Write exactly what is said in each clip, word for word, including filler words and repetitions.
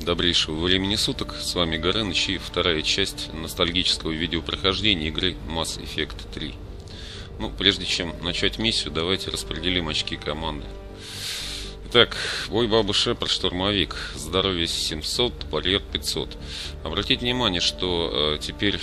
Добрейшего времени суток, с вами Горыныч и вторая часть ностальгического видеопрохождения игры Mass Effect три. Ну, прежде чем начать миссию, давайте распределим очки команды. Итак, бой Баба Шепард, штурмовик, здоровье семьсот, барьер пятьсот. Обратите внимание, что э, теперь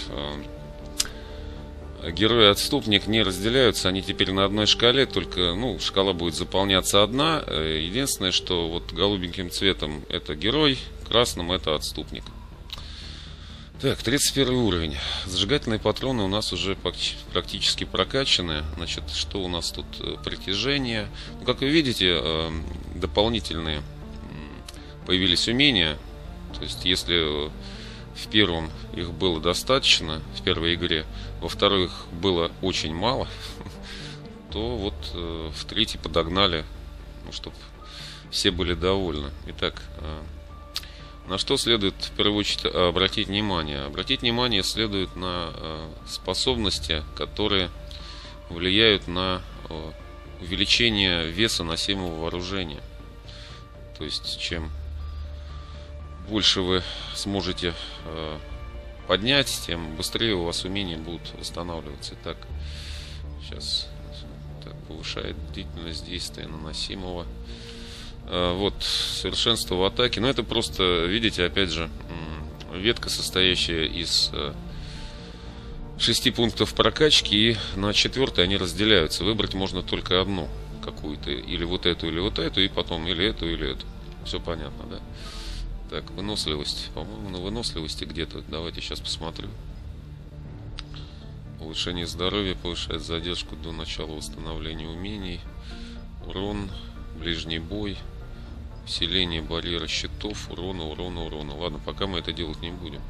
э, герой-отступник не разделяются, они теперь на одной шкале, только, ну, шкала будет заполняться одна. Единственное, что вот голубеньким цветом это герой, красным это отступник. Так, тридцать первый уровень. Зажигательные патроны у нас уже практически прокачаны. Значит, что у нас тут? Притяжение. Ну, как вы видите, дополнительные появились умения. То есть, если в первом их было достаточно, в первой игре, во второй их было очень мало, то вот в третьей подогнали, ну, чтобы все были довольны. Итак, на что следует в первую очередь обратить внимание? Обратить внимание следует на способности, которые влияют на увеличение веса носимого вооружения. То есть, чем больше вы сможете поднять, тем быстрее у вас умения будут восстанавливаться. Итак, сейчас так, повышает длительность действия наносимого. Вот, совершенство в атаке. Но это просто, видите, опять же, ветка, состоящая из шести пунктов прокачки, и на четвертый они разделяются. Выбрать можно только одну какую-то, или вот эту, или вот эту, и потом или эту, или эту. Все понятно, да? Так, выносливость. По-моему, на выносливости где-то. Давайте сейчас посмотрю. Улучшение здоровья повышает задержку до начала восстановления умений. Урон, ближний бой. Усиление барьера щитов, урона, урона, урона. Ладно, пока мы это делать не будем.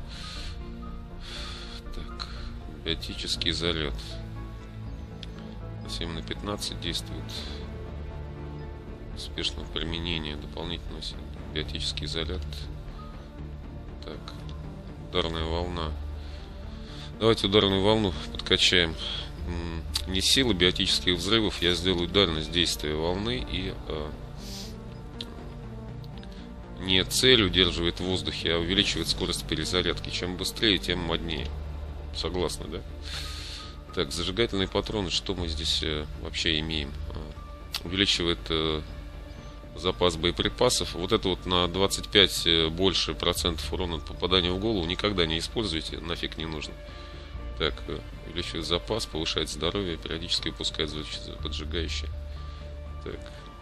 Так, биотический заряд. семь на пятнадцать действует. Успешного применения. Дополнительно биотический заряд. Так, ударная волна. Давайте ударную волну подкачаем. Не силы биотических взрывов. Я сделаю дальность действия волны и... не цель удерживает в воздухе, а увеличивает скорость перезарядки. Чем быстрее, тем моднее. Согласны, да? Так, зажигательные патроны. Что мы здесь э, вообще имеем? Увеличивает э, запас боеприпасов. Вот это вот на двадцать пять больше процентов урона от попадания в голову никогда не используйте. Нафиг не нужно. Так, э, увеличивает запас, повышает здоровье, периодически выпускает поджигающее. Так.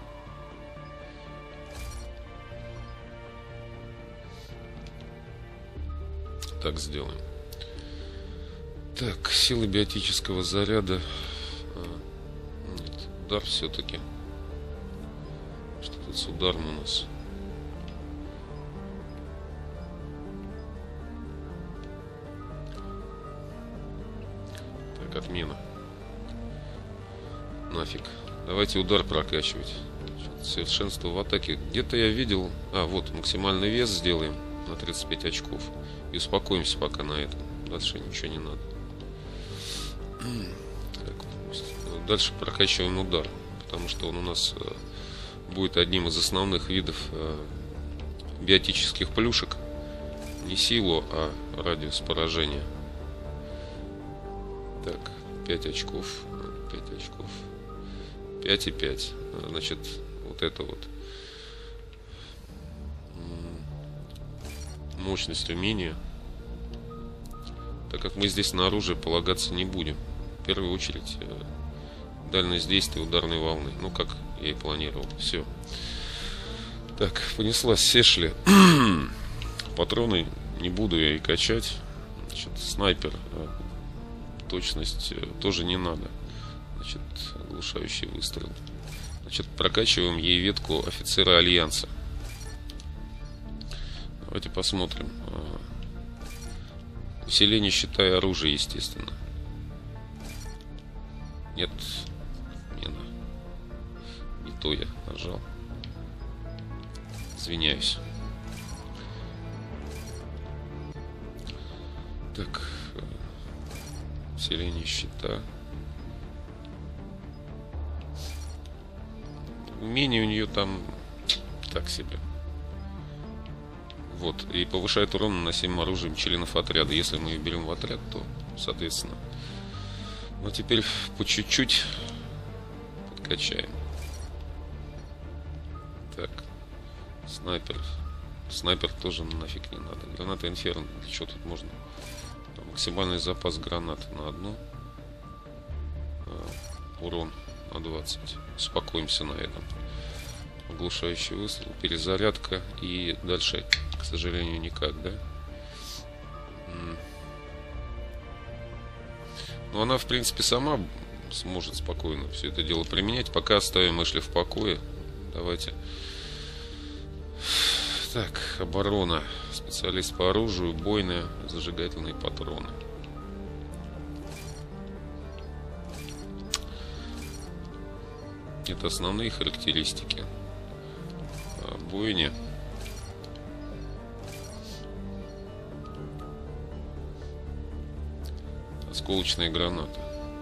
Так сделаем. Так, сила биотического заряда. А, нет, удар все-таки. Что тут с ударом у нас? Так, отмена. Нафиг. Давайте удар прокачивать. Совершенство в атаке. Где-то я видел. А, вот, максимальный вес сделаем на тридцать пять очков. И успокоимся пока на этом. Дальше ничего не надо. Так, дальше прокачиваем удар. Потому что он у нас будет одним из основных видов биотических плюшек. Не силу, а радиус поражения. Так, пять очков. пять очков. пять и пять. Значит, вот это вот. Мощность умения. Так как мы здесь на оружие полагаться не будем. В первую очередь дальность действия ударной волны. Ну, как я и планировал. Все. Так, понеслась Сешли. Патроны не буду я и качать. Значит, снайпер. Точность тоже не надо. Значит, оглушающий выстрел. Значит, прокачиваем ей ветку офицера Альянса. Давайте посмотрим. Усиление щита и оружия, естественно. Нет. Не, не то я нажал. Извиняюсь. Так. Усиление щита. Умение у нее там так себе. Вот. И повышает урон, наносимым оружием членов отряда. Если мы ее берем в отряд, то, соответственно. Ну, теперь по чуть-чуть подкачаем. Так. Снайпер. Снайпер тоже нафиг не надо. Граната Инферно. Для чего тут можно? Там максимальный запас гранат на одну. А, урон на двадцать. Успокоимся на этом. Оглушающий выстрел, перезарядка. И дальше, к сожалению, никак, да? Но она, в принципе, сама сможет спокойно все это дело применять. Пока оставим Эшли в покое. Давайте. Так, оборона. Специалист по оружию, бойные, зажигательные патроны. Это основные характеристики. Бойня. Осколочные гранаты.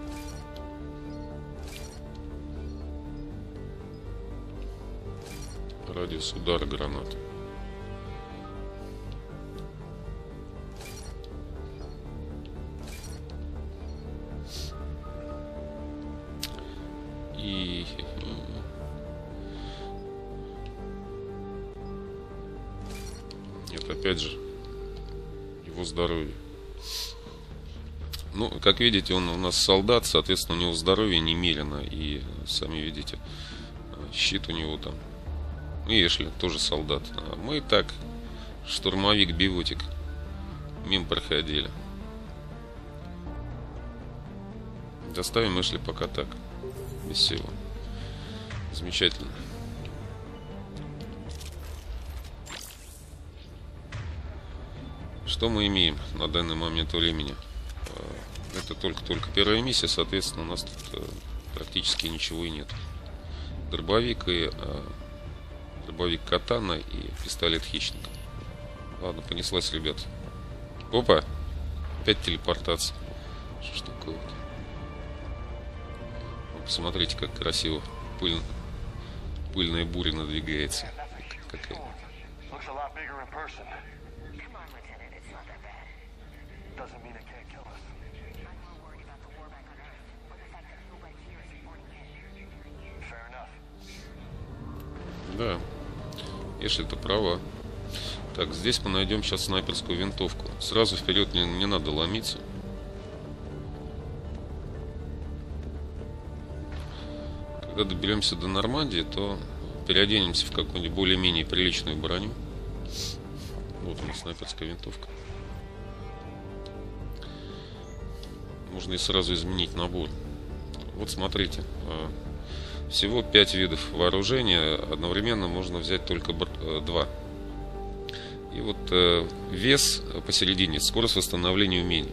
Радиус удара гранаты. И нет, опять же, его здоровье. Ну, как видите, он у нас солдат, соответственно, у него здоровье немерено. И сами видите, щит у него там. И Эшли тоже солдат. А мы так, штурмовик, бивотик, мимо проходили. Доставим Эшли пока так, без всего. Замечательно. Что мы имеем на данный момент времени? Это только-только первая миссия, соответственно, у нас тут практически ничего и нет. Дробовик и дробовик катана и пистолет хищника. Ладно, понеслась, ребят. Опа! Опять телепортация. Что ж такое? Посмотрите, как красиво пыль... пыльная буря надвигается. Какая... Да, Эшли-то права. Так, здесь мы найдем сейчас снайперскую винтовку. Сразу вперед не, не надо ломиться. Когда доберемся до Нормандии, то переоденемся в какую-нибудь более-менее приличную броню. Вот у нас снайперская винтовка. Можно и сразу изменить набор. Вот смотрите. Всего пять видов вооружения. Одновременно можно взять только два. И вот э, вес посередине. Скорость восстановления умений.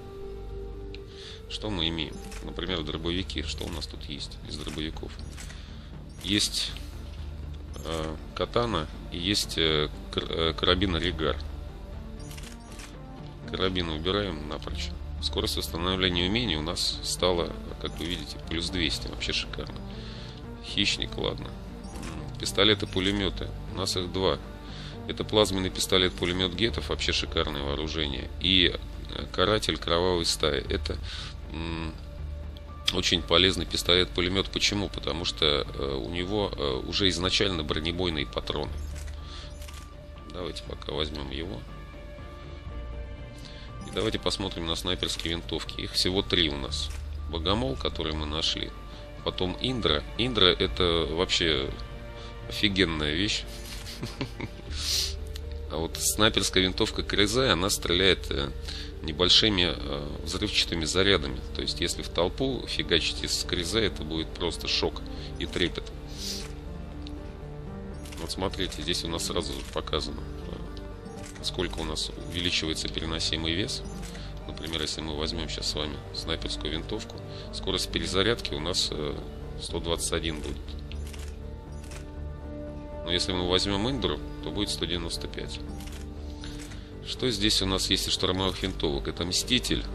Что мы имеем? Например, дробовики. Что у нас тут есть из дробовиков? Есть э, катана и есть э, карабин Ригар. Карабин убираем напрочь. Скорость восстановления умений у нас стала, как вы видите, плюс двести. Вообще шикарно. Хищник, ладно. Пистолеты-пулеметы. У нас их два. Это плазменный пистолет-пулемет Гетов. Вообще шикарное вооружение. И каратель кровавой стаи. Это м, очень полезный пистолет-пулемет. Почему? Потому что э, у него э, уже изначально бронебойные патроны. Давайте пока возьмем его. И давайте посмотрим на снайперские винтовки. Их всего три у нас. Богомол, который мы нашли. Потом Индра. Индра — это вообще офигенная вещь. А вот снайперская винтовка Кризай, она стреляет небольшими взрывчатыми зарядами. То есть, если в толпу фигачить из Кризай, это будет просто шок и трепет. Вот смотрите, здесь у нас сразу показано, сколько у нас увеличивается переносимый вес. Например, если мы возьмем сейчас с вами снайперскую винтовку, скорость перезарядки у нас сто двадцать один будет. Но если мы возьмем Индру, то будет сто девяносто пять. Что здесь у нас есть из штурмовых винтовок? Это Мститель,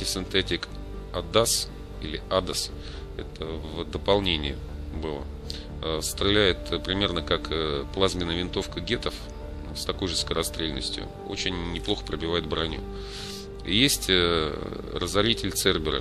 антисинтетик Адас или Адас. Это в дополнение было. э, стреляет примерно как э, плазменная винтовка гетов, с такой же скорострельностью. Очень неплохо пробивает броню. И есть э, разоритель Цербера.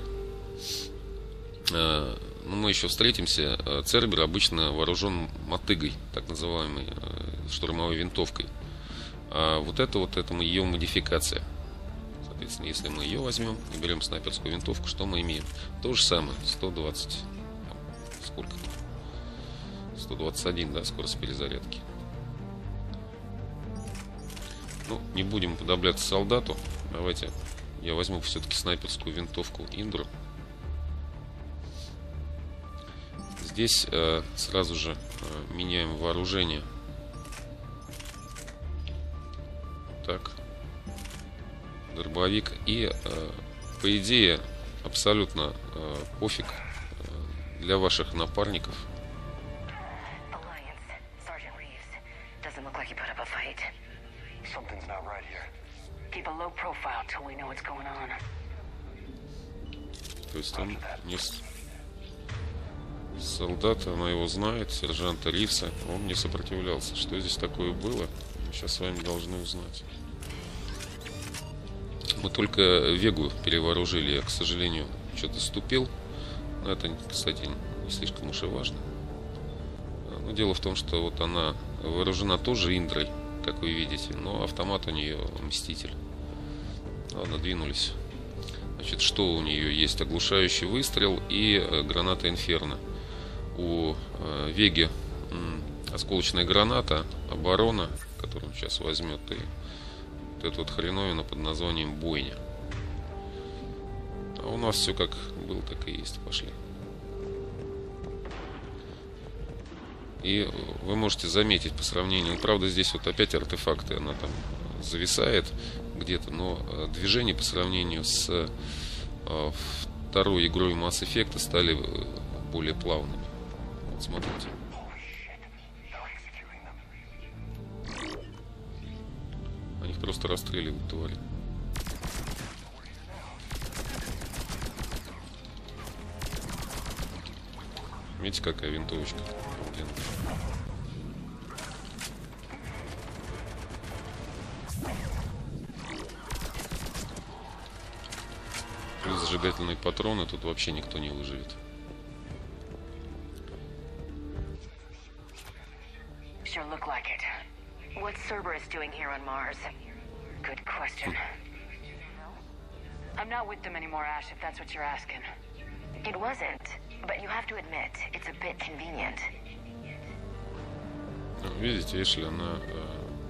Э, ну, мы еще встретимся. Цербер обычно вооружен мотыгой, так называемой э, штурмовой винтовкой. А вот это вот этому ее модификация. Соответственно, если мы ее возьмем и берем снайперскую винтовку, что мы имеем? То же самое. сто двадцать. Сколько? сто двадцать один, да, скорость перезарядки. Ну, не будем уподобляться солдату. Давайте я возьму все-таки снайперскую винтовку Индру. Здесь э, сразу же э, меняем вооружение. Так. Дробовик. И, э, по идее, абсолютно э, пофиг э, для ваших напарников. То есть он не солдат, она его знает, сержанта Ривса, он не сопротивлялся. Что здесь такое было, мы сейчас с вами должны узнать. Мы только Вегу перевооружили, я, к сожалению, что-то ступил. Но это, кстати, не слишком уж и важно. Но дело в том, что вот она вооружена тоже Индрой, как вы видите, но автомат у нее Мститель. Ладно, двинулись. Значит, что у нее есть? Оглушающий выстрел и граната Инферно. У э, Веги м, осколочная граната, оборона, которую он сейчас возьмет, и вот эта вот хреновина под названием бойня. А у нас все как было, так и есть. Пошли. И вы можете заметить по сравнению, правда, здесь вот опять артефакты, она там зависает где-то, но движения по сравнению с э, второй игрой Mass Effect стали более плавными. Вот смотрите. Они их просто расстреливают, твари. Видите, какая винтовочка? Плюс зажигательные патроны, тут вообще никто не выживет. Sure look like it. What's Cerberus doing here on Mars? Good question. I'm not with them anymore, Ash, if that's what you're asking. It wasn't, but you have to admit, it's a bit convenient. Видите, Эшли, она э,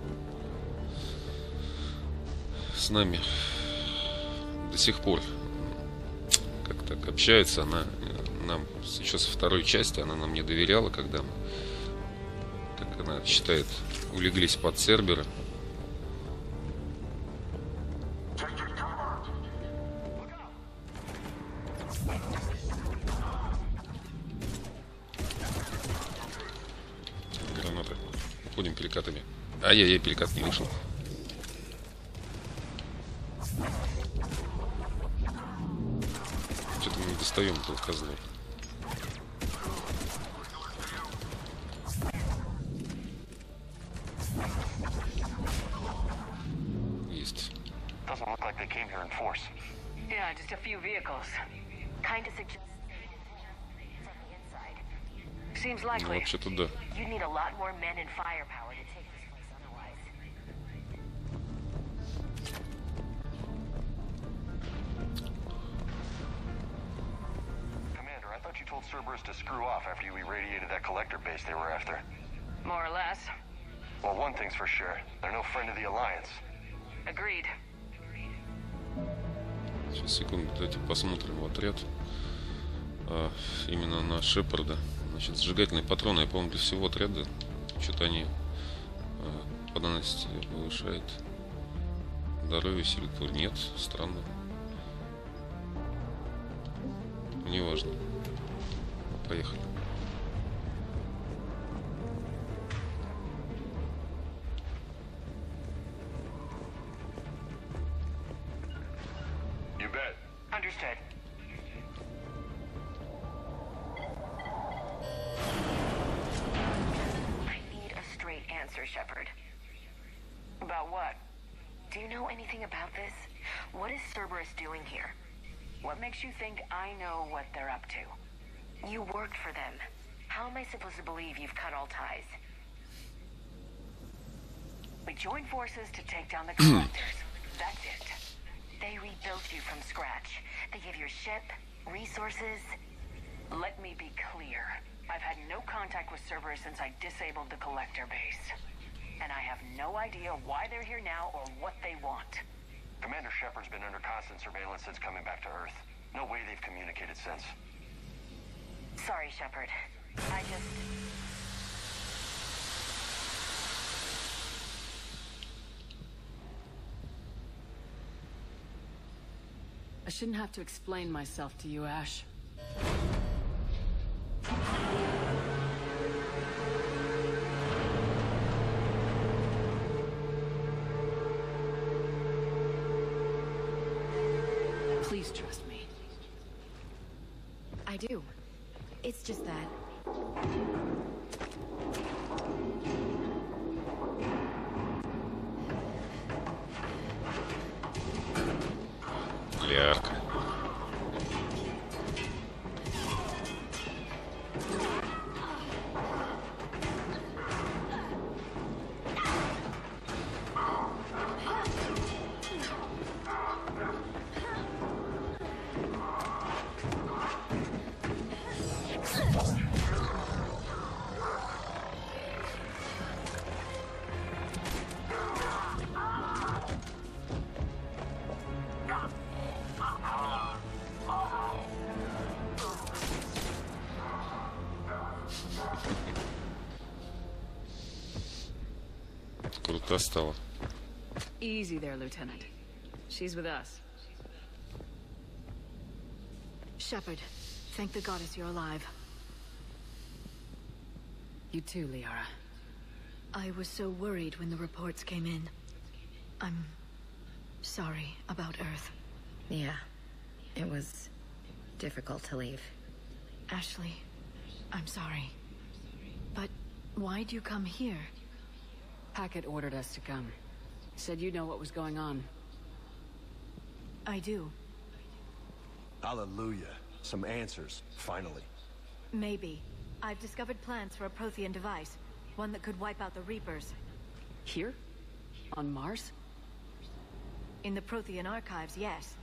с нами до сих пор как так общается. Она нам еще со второй части, она нам не доверяла, когда мы, как она считает, улеглись под Цербера. Гранаты. Уходим перекатами. Ай-яй-яй, перекат не вышел. Что-то мы не достаем этого козла. Есть. Yeah, just a few vehicles. Kind of suggests seems Ну, likely. вообще-то да. You need a lot more men and firepower to take this place otherwise. Commander, I thought you told Cerberus to screw off after you irradiated that collector base they were after. More or less. Well, one thing's for sure. They're no friend of the Alliance. Agreed. Сейчас, секунду, давайте посмотрим в отряд. А, именно на Шепарда. Значит, зажигательные патроны, я помню, для всего отряда. Что-то они а, по дальности повышают. Здоровье, силу тварь нет. Странно. Неважно. Поехали. You bet. Shepard. About what? Do you know anything about this? What is Cerberus doing here? What makes you think I know what they're up to? You worked for them. How am I supposed to believe you've cut all ties? We joined forces to take down the collectors. That's it. They rebuilt you from scratch. They gave your ship, resources. Let me be clear. I've had no contact with Cerberus since I disabled the collector base. And I have no idea why they're here now or what they want. Commander Shepard's been under constant surveillance since coming back to Earth. No way they've communicated since. Sorry, Shepard. I just... I shouldn't have to explain myself to you, Ash. Please trust me. I do. It's just that... Лярка. Круто стало. Easy there, Lieutenant. She's with us. Shepard, thank the goddess you're alive. You too, Liara. I was so worried when the reports came in. I'm sorry about Earth. Yeah, it was difficult to leave. Ashley, I'm sorry. But why'd you come here? Hackett ordered us to come. Said you know what was going on. I do. Hallelujah. Some answers, finally. Maybe. I've discovered plans for a Prothean device. One that could wipe out the Reapers. Here? On Mars? In the Prothean archives, yes.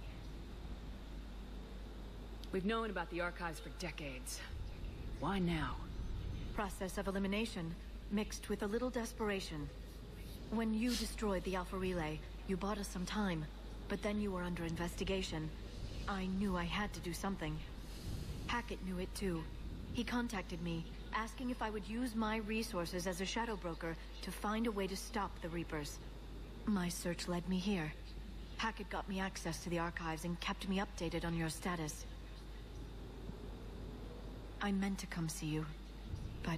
We've known about the archives for decades. Why now? Process of elimination, mixed with a little desperation. When you destroyed the Alpha Relay, you bought us some time, but then you were under investigation. I knew I had to do something. Hackett knew it too. He contacted me, asking if I would use my resources as a shadow broker to find a way to stop the Reapers. My search led me here. Hackett got me access to the archives and kept me updated on your status. I meant to come see you, but...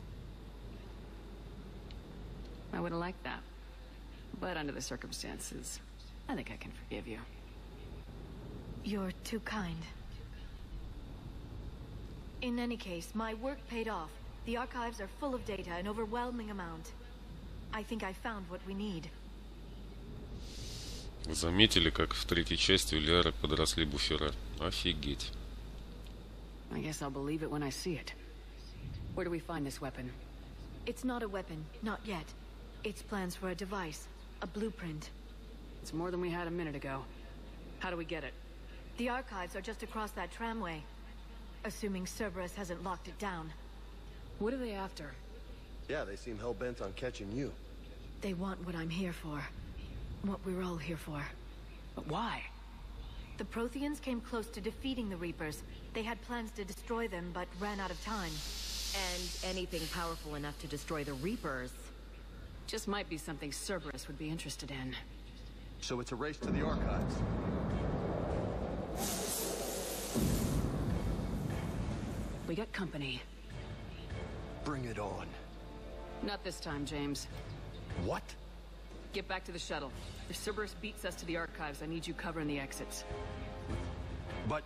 I would have liked that. But under the circumstances, I think I can forgive you. You're too kind. In any case, my work paid off. The archives are full of data, an overwhelming amount. I think I found what we need. Заметили, как в третьей части у Лиары подросли буфера? Офигеть. I guess I'll believe it when I see it. Where do we find this weapon? It's not a weapon, not yet. It's plans for a device, a blueprint. It's more than we had a minute ago. How do we get it? The archives are just across that tramway. Assuming Cerberus hasn't locked it down. What are they after? Yeah, they seem hell-bent on catching you. They want what I'm here for. What we're all here for. But why? The Protheans came close to defeating the Reapers. They had plans to destroy them, but ran out of time. And anything powerful enough to destroy the Reapers. Just might be something Cerberus would be interested in. So it's a race to the archives. We got company. Bring it on. Not this time, James. What? Get back to the shuttle. If Cerberus beats us to the archives, I need you covering the exits. But...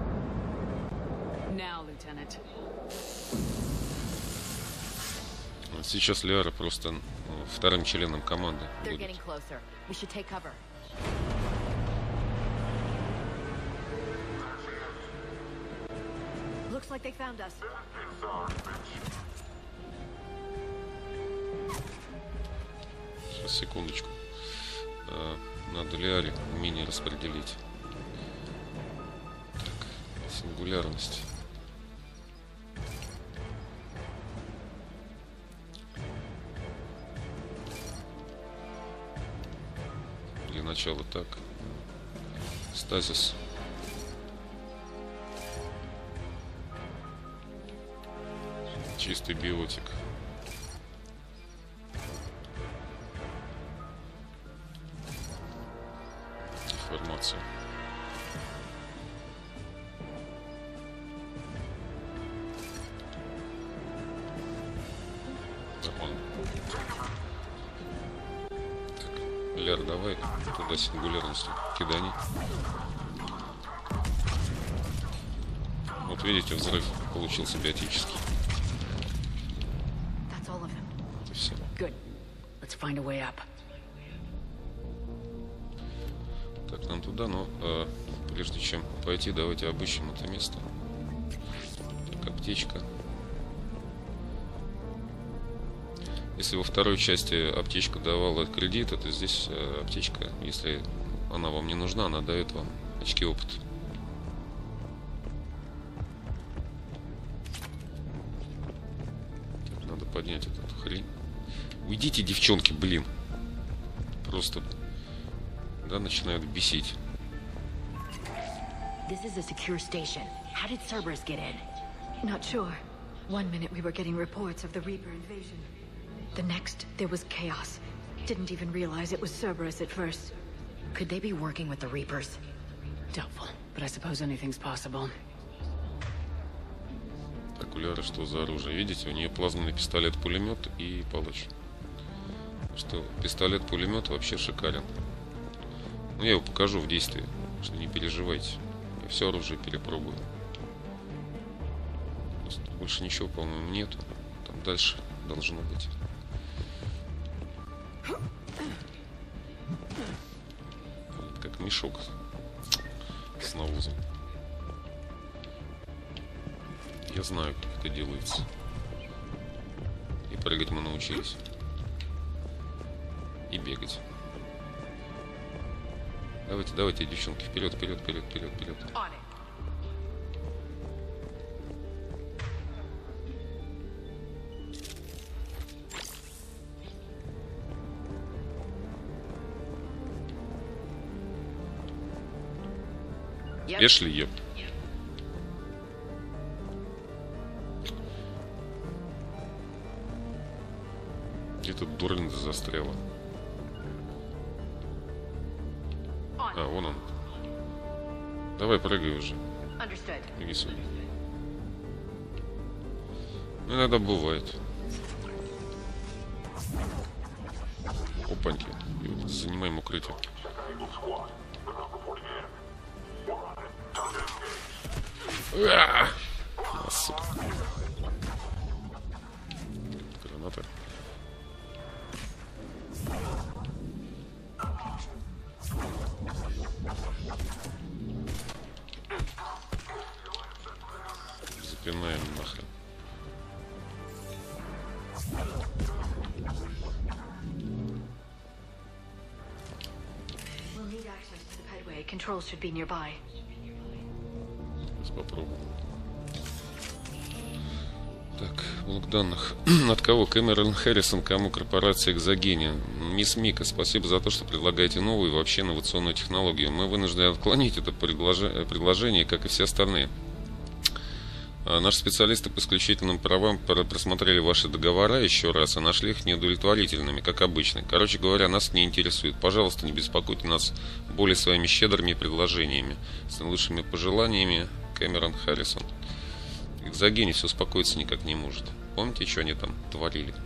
Now, Lieutenant. Сейчас Лиара просто ну, вторым членом команды будет. Looks like they found us. Сейчас, секундочку. А, надо Лиаре умение распределить. Так, сингулярность. Для начала так. Стазис. Чистый биотик. Деформация. Нормально. Так, Ляр, давай туда сингулярностью кидани. Вот видите, взрыв получился биотический. Это все. Так, нам туда, но э, прежде чем пойти, давайте обыщем это место. Так, аптечка. Если во второй части аптечка давала кредиты, то здесь э, аптечка, если она вам не нужна, она дает вам очки опыта. Так, надо поднять эту хрень. Уйдите, девчонки, блин. Просто, да, начинают бесить. This is a secure station. How did Cerberus get in? Not sure. One minute we were getting reports of the Reaper invasion. The next, there was chaos. Didn't even realize it was Cerberus at first. Could they be working with the Reapers? Doubtful, but I suppose anything's possible. Так, у Ляры что за оружие? Видите, у нее плазменный пистолет-пулемет и палач. Что пистолет-пулемет вообще шикарен. Ну, я его покажу в действии, что не переживайте. Я все оружие перепробую. Просто больше ничего, по-моему, нету. Там дальше должно быть. Это как мешок с навозом. Я знаю, как это делается. И прыгать мы научились. И бегать. Давайте, давайте, девчонки, вперед, вперед, вперед, вперед, вперед. Эшли, еп. Где тут дурында застряла? А, вон он. Давай, прыгай уже. Беги сюда. Ну, иногда бывает. Опаньки. И вот занимаем укрытие. А, сука. Граната. Запинаем нахрен. We'll need access to the pedway. Controls should be nearby. Сейчас попробуем. Так, блок данных. От кого? Кэмерон Харрисон, кому корпорация Экзогения. Мисс Мика, спасибо за то, что предлагаете новую и вообще инновационную технологию. Мы вынуждены отклонить это предложение, как и все остальные. Наши специалисты по исключительным правам просмотрели ваши договора еще раз и нашли их неудовлетворительными, как обычно. Короче говоря, нас не интересует. Пожалуйста, не беспокойте нас более своими щедрыми предложениями. С наилучшими пожеланиями, Кэмерон Харрисон. Экзогений все успокоиться никак не может. Помните, что они там творили?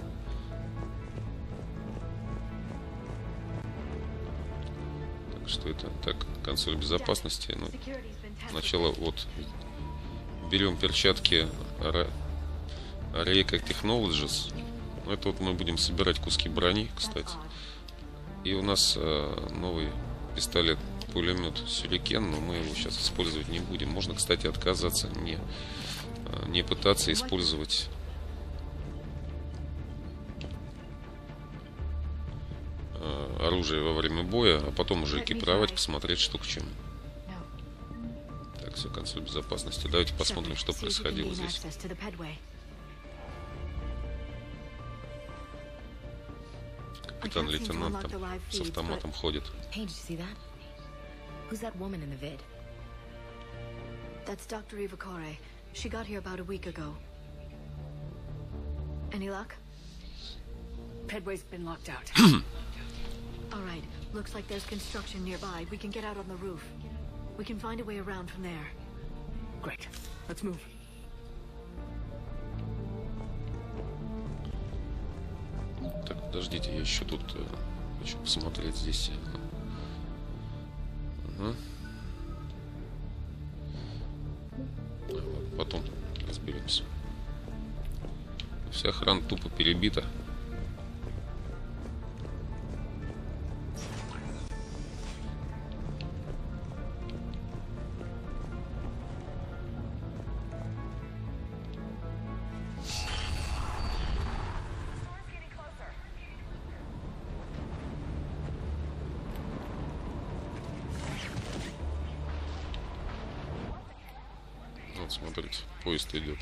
Так, что это? Так, консоль безопасности. Ну, сначала вот берем перчатки Rayca Technologies. Это вот мы будем собирать куски брони, кстати. И у нас э, новый пистолет, пулемет Сюрикен, но мы его сейчас использовать не будем. Можно, кстати, отказаться, не, э, не пытаться использовать э, оружие во время боя, а потом уже экипировать, посмотреть, что к чему. Так, все, консоль безопасности. Давайте посмотрим, что происходило здесь. Капитан-лейтенант там с автоматом ходит. Hey, did you see that? Who's that woman in the vid? That's Doctor Eva Corey. She got here about a week ago. Any luck? Pedway's been locked out. All right. Looks like there's construction nearby. We can get out on the roof. We can find a way around from there. Great. Let's move. Так, подождите, я еще тут э, хочу посмотреть здесь. Ага. Потом разберемся. Вся охрана тупо перебита. Вот, смотрите, поезд идет.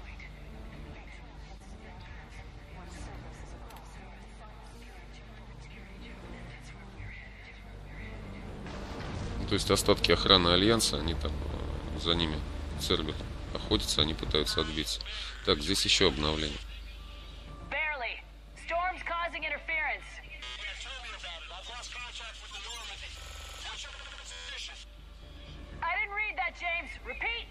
То есть остатки охраны Альянса, они там за ними Цербер охотятся, они пытаются отбиться. Так, здесь еще обновление. Barely. Storm's causing interference. I didn't read that, James. Repeat.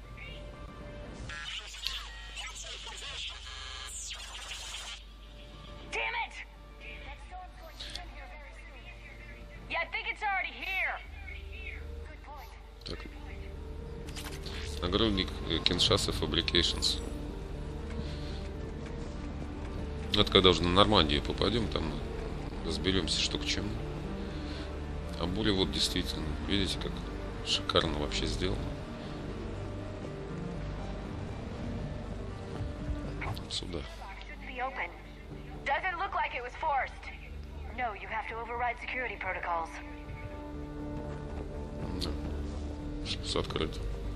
Damn it! That storm's going to get here very soon. Yeah, I think it's already here. Good point. Так. Нагрудник Kinshasa Fabrications. Это когда уже на Нормандию попадем, там разберемся, что к чему. А более вот действительно, видите, как шикарно вообще сделано. Сюда. Shouldn't be open. Doesn't look like it was forced. No, you have to override security protocols. Шлюз открыт.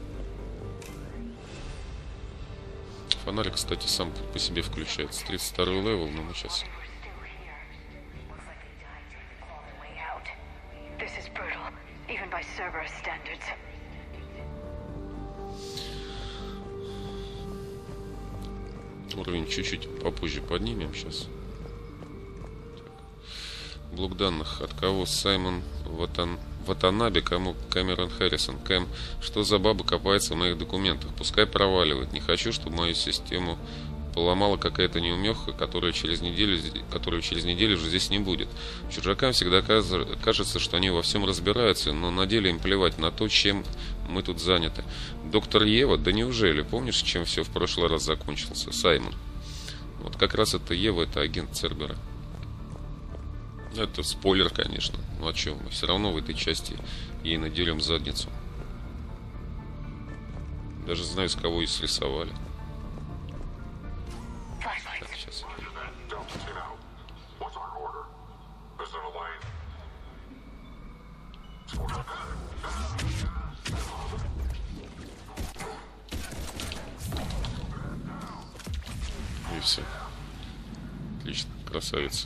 Фонарик, кстати, сам по себе включается. тридцать второй левел, но мы сейчас... This is brutal, even by Cerberus standards. Уровень чуть-чуть попозже поднимем сейчас. Так. Блок данных. От кого? Саймон Ватан... Ватанаби, кому? Кэмерон Харрисон. Кэм, что за баба копается в моих документах? Пускай проваливает. Не хочу, чтобы мою систему поломала какая-то неумеха, которая через неделю, которую через неделю уже здесь не будет. Чужакам всегда кажется, что они во всем разбираются, но на деле им плевать на то, чем мы тут заняты. Доктор Ева, да неужели? Помнишь, чем все в прошлый раз закончился? Саймон. Вот как раз это Ева, это агент Цербера. Это спойлер, конечно. Ну о чем? Мы все равно в этой части ей наделим задницу. Даже знаю, с кого ее срисовали. Так, сейчас. И все. Отлично, красавица.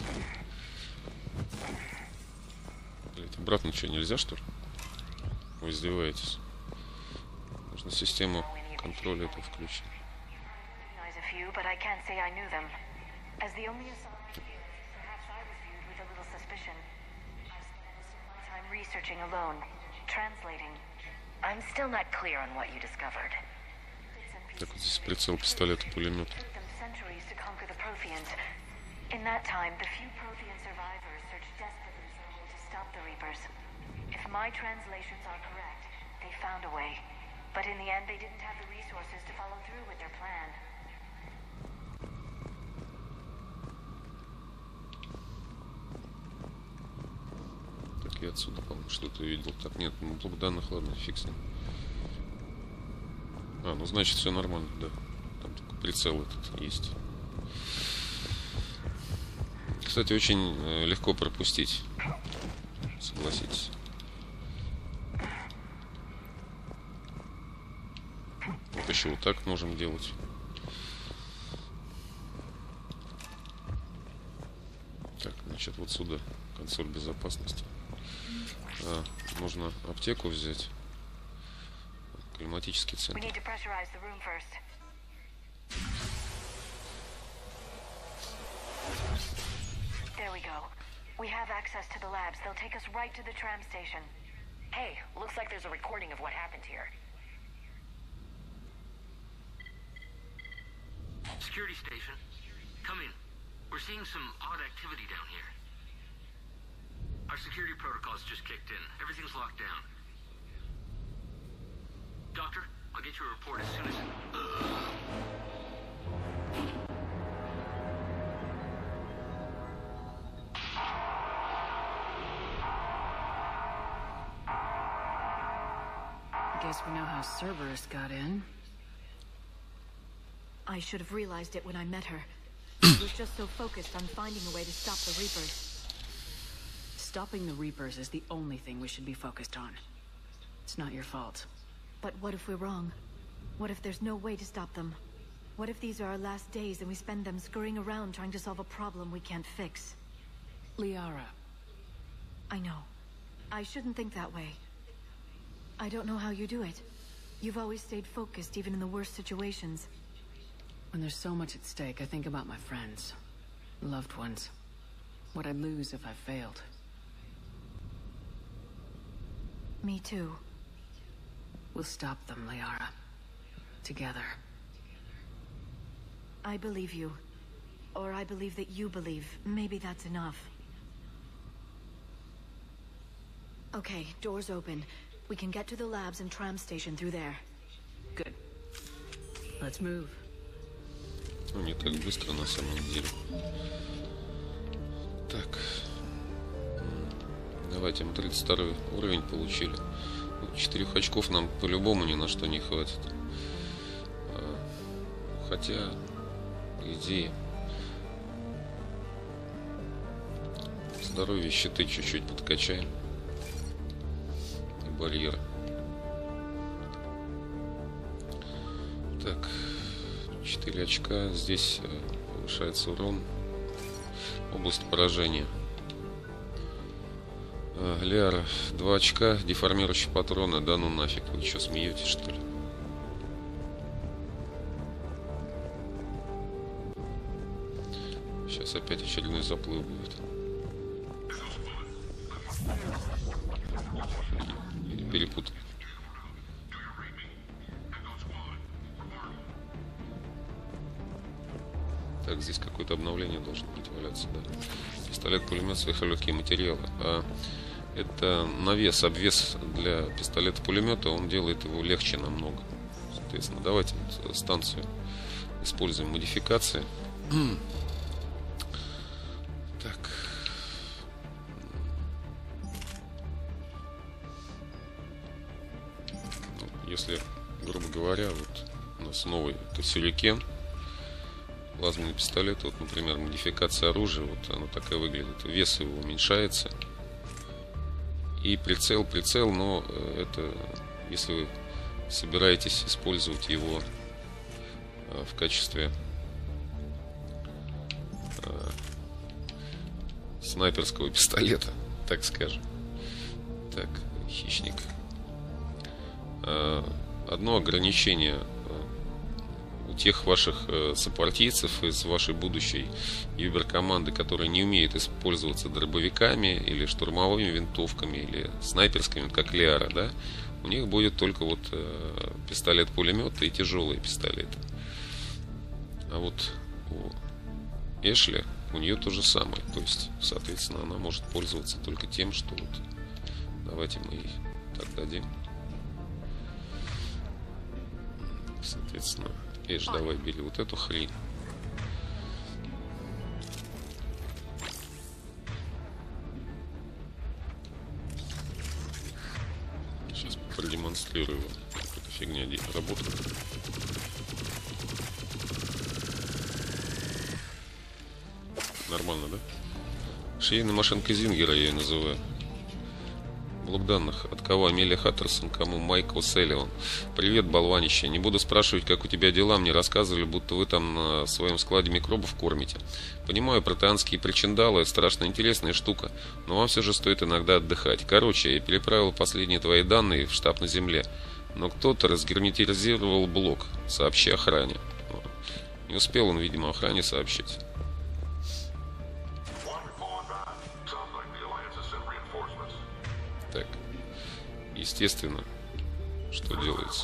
Блять, обратно что, нельзя, что ли? Вы издеваетесь. Нужно систему контроля это включить. Few, but I can't say I knew them. As the only assigned, perhaps I was viewed with a little suspicion. I spent most of my time researching alone, translating. I'm still not clear on what you discovered. Так, вот здесь прицел пистолета-пулемета. Centuries to conquer the Protheans. In that time, the few Prothean survivors searched desperately for a way to stop the Reapers. If my translations are correct, they found a way. But in the end, they didn't have the resources to follow through with their plan. отсюда, по-моему, что-то увидел. Так, нет, ну, блок данных, ладно, фиг с ним. А, ну значит все нормально, да. Там только прицел этот есть. Кстати, очень э, легко пропустить. Согласитесь. Вот еще вот так можем делать. Так, значит, вот сюда консоль безопасности. А, нужно аптеку взять. Климатический центр. There we go. We have access to the labs. They'll take us right to the tram station. Hey, looks like there's a recording of what happened here. Security station. Come in. We're seeing some odd activity down here. Our security protocols just kicked in. Everything's locked down. Doctor, I'll get you a report as soon as... Guess we know how Cerberus got in. I should have realized it when I met her. I was just so focused on finding a way to stop the Reapers. Stopping the Reapers is the only thing we should be focused on. It's not your fault. But what if we're wrong? What if there's no way to stop them? What if these are our last days and we spend them scurrying around trying to solve a problem we can't fix? Liara. I know. I shouldn't think that way. I don't know how you do it. You've always stayed focused even in the worst situations. When there's so much at stake, I think about my friends, loved ones. What I'd lose if I failed. Me too. We'll stop them, Liara. Together. I believe you. Or I believe that you believe. Maybe that's enough. Okay, doors open. We can get to the labs and tram station through there. Good. Let's move. Ну, не так быстро на самом деле. Так. Давайте, мы тридцать второй уровень получили. Четырех очков нам по-любому ни на что не хватит. Хотя, по идее, здоровье, щиты чуть-чуть подкачаем. И барьеры. Так. четыре очка. Здесь повышается урон. Область поражения. Лиара, два очка. Деформирующие патроны. Да ну нафиг. Вы что, смеетесь, что ли? Сейчас опять очередной заплыв будет. Или перепутал. Так, здесь какое-то обновление должно быть валяться, да. Пистолет-пулемет, сверхлегкие материалы. А это навес, обвес для пистолета-пулемета, он делает его легче намного. Соответственно, давайте вот станцию используем модификации. Так. Ну, если, грубо говоря, вот у нас новый это сюрикен. Плазменный пистолет, вот, например, модификация оружия, вот она такая выглядит. Вес его уменьшается. И прицел, прицел, но это, если вы собираетесь использовать его в качестве снайперского пистолета, так скажем. Так, хищник. Одно ограничение тех ваших э, сопартийцев из вашей будущей юбер-команды, которые не умеют использоваться дробовиками или штурмовыми винтовками или снайперскими, как Лиара, да, у них будет только вот э, пистолет-пулемет и тяжелые пистолеты. А вот у Эшли у нее то же самое, то есть, соответственно, она может пользоваться только тем, что вот давайте мы ей так дадим. Соответственно, Эш, давай бери вот эту хрень. демонстрирую вам, как эта фигня работает. Нормально, да? Швейная машинка Зингера, я ее называю. Блок данных. От кого? Амелия Хаттерсон. Кому? Майкл Селливан. Привет, болванище. Не буду спрашивать, как у тебя дела. Мне рассказывали, будто вы там на своем складе микробов кормите. Понимаю, протеанские причиндалы — это страшно интересная штука, но вам все же стоит иногда отдыхать. Короче, я переправил последние твои данные в штаб на земле, но кто-то разгерметизировал блок. Сообщи охране. Не успел он, видимо, охране сообщить. Так, естественно, что делается?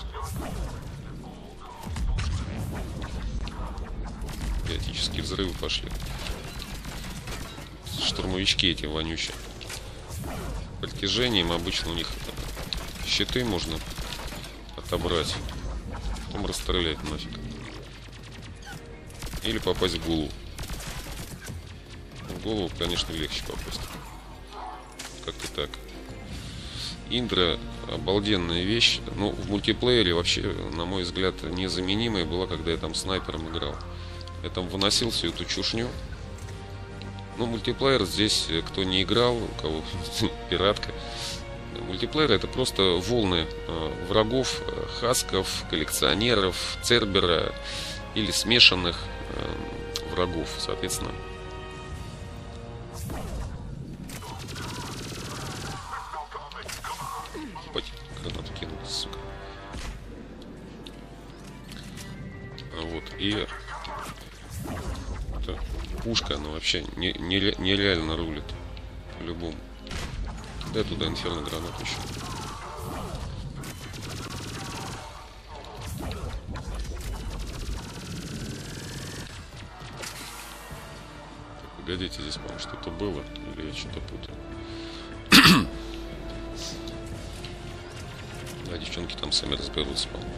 Биотические взрывы пошли. Штурмовички эти вонючие. Притяжением обычно у них это, щиты можно отобрать, потом расстрелять нафиг. Или попасть в голову. В голову, конечно, легче попасть. Как-то так. Индра обалденная вещь. Ну, в мультиплеере вообще, на мой взгляд, незаменимая была, когда я там снайпером играл. Я там выносил всю эту чушню. Ну, мультиплеер здесь, кто не играл, у кого пиратка. Мультиплеер — это просто волны э, врагов, э, хасков, коллекционеров, цербера или смешанных э, врагов, соответственно. Гранату кинул, сука. Вот, и это пушка, она вообще не, не, нереально рулит. По-любому. Дай туда инферно гранату еще. Так, погодите, здесь, по-моему, что-то было. Или я что-то путаю. Да, девчонки там сами разберутся, по-моему.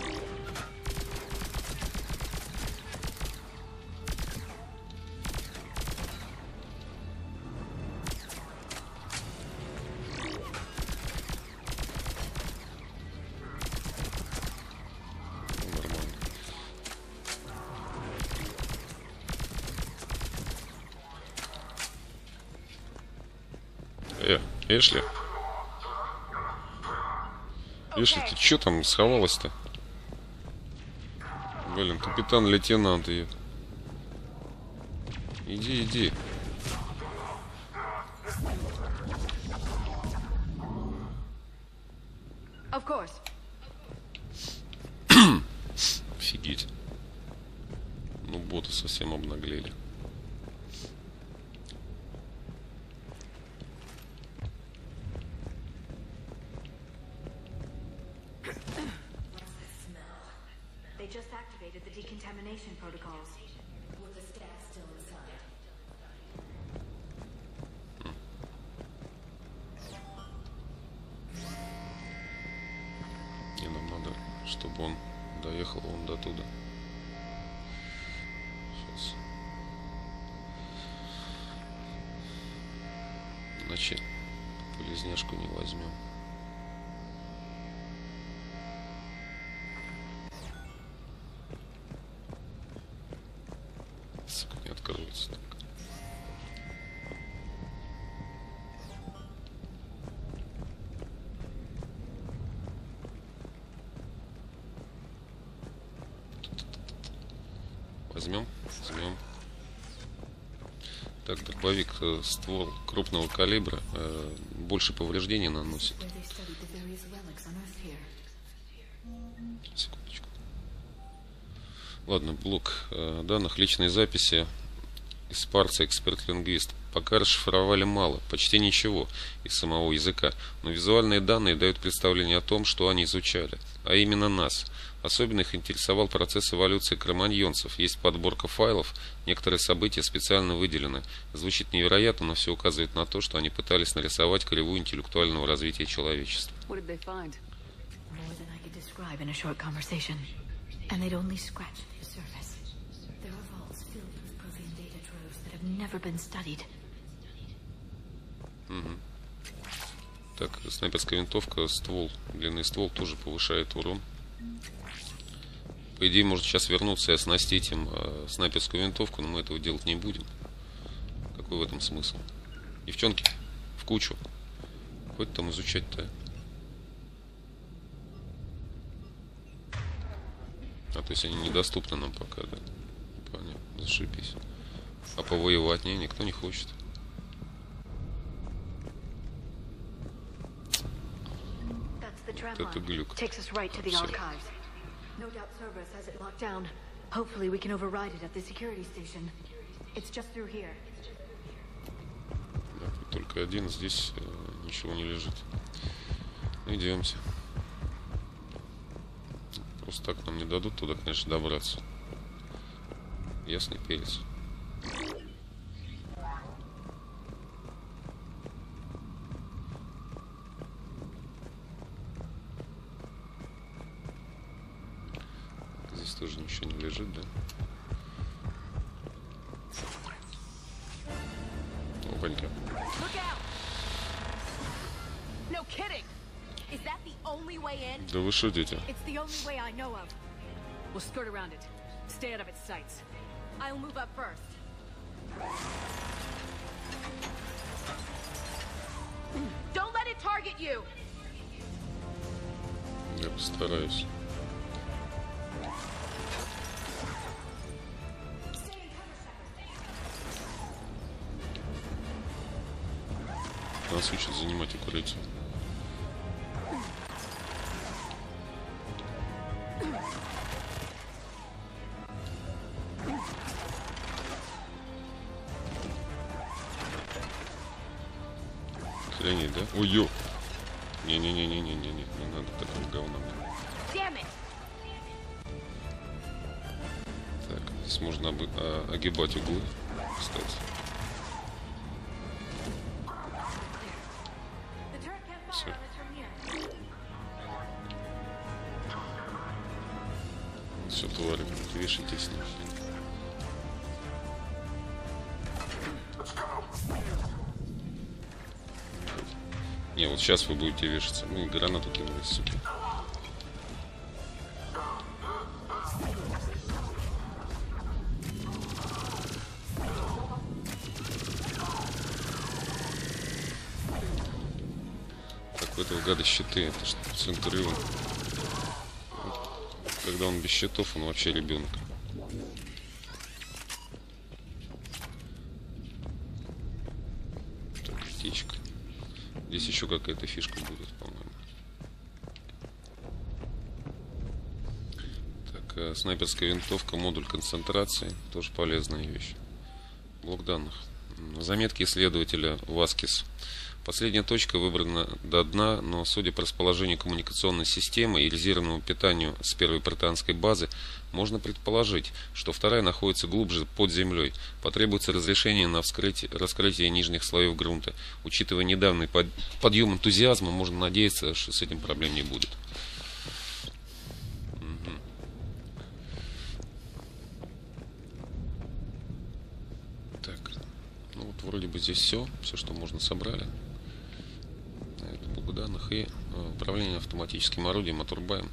Нормально. Э, Эшли. Эшли, ты чё там сховалась-то? Блин, капитан-лейтенант и... Иди, иди. Офигеть. Ну, боты совсем обнаглели. They just activated the decontamination protocols. With the staff still inside. И нам надо, чтобы он доехал вон до туда. Сейчас. Иначе полезняшку не возьмем. Сука, не откроется так. Возьмем, возьмем. Так, дробовик, э, ствол крупного калибра, э, больше повреждений наносит. Секундочку. Ладно, блок э, данных, личные записи из Парца, эксперт-лингвист. Пока расшифровали мало, почти ничего из самого языка, но визуальные данные дают представление о том, что они изучали, а именно нас. Особенно их интересовал процесс эволюции кроманьонцев. Есть подборка файлов, некоторые события специально выделены. Звучит невероятно, но все указывает на то, что они пытались нарисовать кривую интеллектуального развития человечества. Never been studied. Угу. Так, снайперская винтовка, ствол, длинный ствол тоже повышает урон. По идее, может сейчас вернуться и оснастить им э, снайперскую винтовку, но мы этого делать не будем. Какой в этом смысл? Девчонки, в кучу. Хоть там изучать-то. А, то есть они недоступны нам пока, да? Понятно, зашибись. А повоевать не, никто не хочет. Это глюк. No doubt Cerberus has it locked down. Hopefully we can override it at the security station. It's just through here. Да, тут только один, здесь э, ничего не лежит. Идемте. Просто так нам не дадут туда, конечно, добраться. Ясный перец. Тоже ничего не лежит, да? Опанька. Да вы шутите? Я постараюсь. Нас учат занимать укрытие. Охренеть, да? Ой, ё! Не-не-не-не-не-не-не, не надо такого говна. Так, здесь можно об... а, огибать углы, кстати. Все. Все, твари, вешайтесь с ним. Не, вот сейчас вы будете вешаться. Ну и гранату кинули, суки. Так, у этого гада щиты. Это что, Центурион. Когда он без щитов, он вообще ребенок. Так, птичка. Здесь еще какая-то фишка будет, по-моему. Так, э, снайперская винтовка, модуль концентрации. Тоже полезная вещь. Блок данных. Заметки исследователя Васкис. Последняя точка выбрана до дна, но судя по расположению коммуникационной системы и резервному питанию с первой британской базы, можно предположить, что вторая находится глубже под землей. Потребуется разрешение на вскрытие, раскрытие нижних слоев грунта. Учитывая недавний под, подъем энтузиазма, можно надеяться, что с этим проблем не будет. Угу. Так, ну вот вроде бы здесь все, все, что можно, собрали. Блок данных и э, управление автоматическим орудием отрубаем.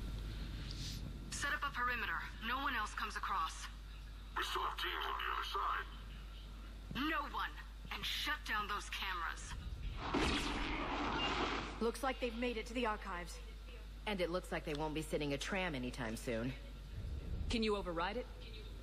Looks like they've made it to the archives. And it looks like they won't be sitting a tram anytime soon. Can you override it?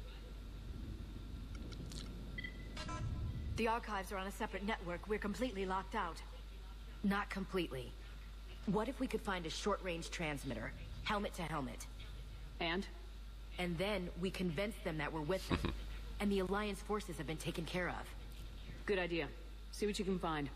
The archives are on a separate network. We're completely locked out. Not completely. What if we could find a short-range transmitter, helmet to helmet? And? And then we convince them that we're with them, and the Alliance forces have been taken care of. Good idea. See what you can find.